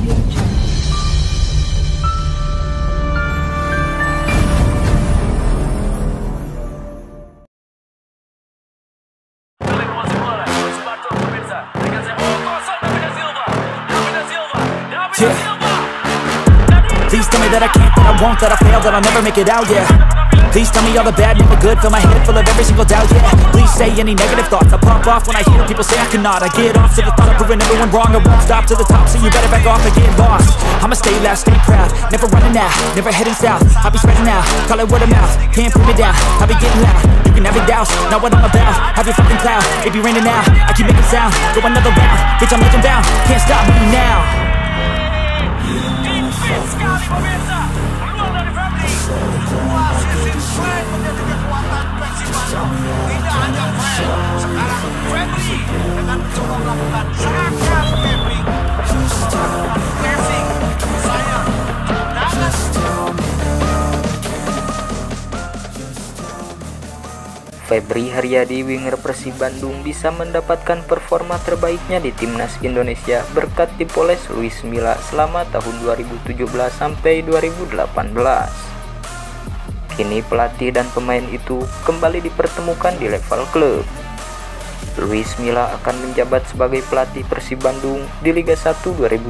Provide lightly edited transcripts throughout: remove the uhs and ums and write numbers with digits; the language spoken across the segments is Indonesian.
Audio Jungle. Yeah. Please tell me that I can't, that I won't, that I fail, that I'll never make it out, yeah. Please tell me all the bad, never good, fill my head full of every single doubt, yeah. Please say any negative thoughts, I pop off when I hear people say I cannot. I get off to the thought of proving everyone wrong, I won't stop to the top, so you better back off and get lost. I'ma stay loud, stay proud, never running out, never heading south. I'll be spreading out, call it word of mouth, can't put me down, I'll be getting loud. You can have it douse, not what I'm about, have your fucking cloud, it be raining now, I keep making sound, go another round, bitch I'm legend bound, can't stop me now. Sekali pemirsa, keluar dari Febri. Semua sisi selain menjadi kekuatan Persib Bandung. Tidak hanya Fred, sekarang Febri dengan mencoba melakukan serangan Febri, mencoba melakukan pressing. Sayang, tendangan. Febri Haryadi, winger Persib Bandung, bisa mendapatkan performa terbaiknya di Timnas Indonesia berkat dipoles Luis Milla selama tahun 2017 sampai 2018. Kini pelatih dan pemain itu kembali dipertemukan di level klub. Luis Milla akan menjabat sebagai pelatih Persib Bandung di Liga 1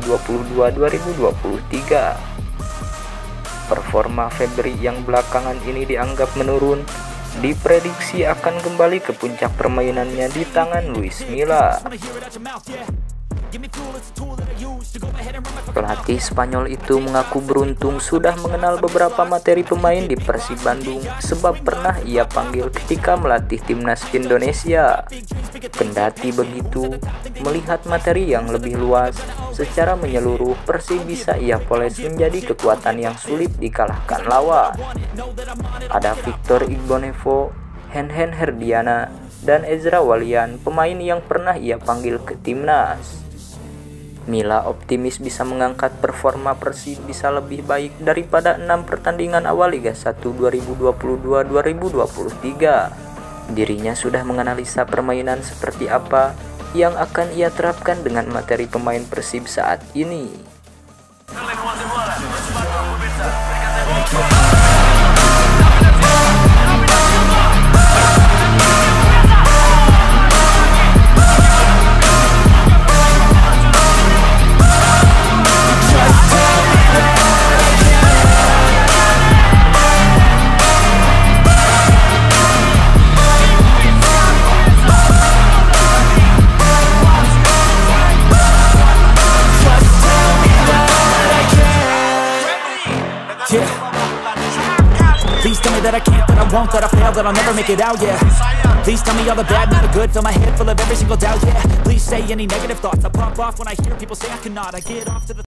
2022-2023. Performa Febri yang belakangan ini dianggap menurun diprediksi akan kembali ke puncak permainannya di tangan Luis Milla. Pelatih Spanyol itu mengaku beruntung sudah mengenal beberapa materi pemain di Persib Bandung sebab pernah ia panggil ketika melatih Timnas Indonesia. Kendati begitu, melihat materi yang lebih luas, secara menyeluruh Persib bisa ia poles menjadi kekuatan yang sulit dikalahkan lawan. Ada Victor Igbonevo, Henhen Herdiana, dan Ezra Walian, pemain yang pernah ia panggil ke Timnas. Milla optimis bisa mengangkat performa Persib bisa lebih baik daripada 6 pertandingan awal Liga 1 2022-2023. Dirinya sudah menganalisa permainan seperti apa yang akan ia terapkan dengan materi pemain Persib saat ini. Yeah. Please tell me that I can't, that I won't, that I fail, that I'll never make it out, yeah. Please tell me all the bad, never good, fill my head full of every single doubt, yeah. Please say any negative thoughts, I pop off when I hear people say I cannot. I get off to the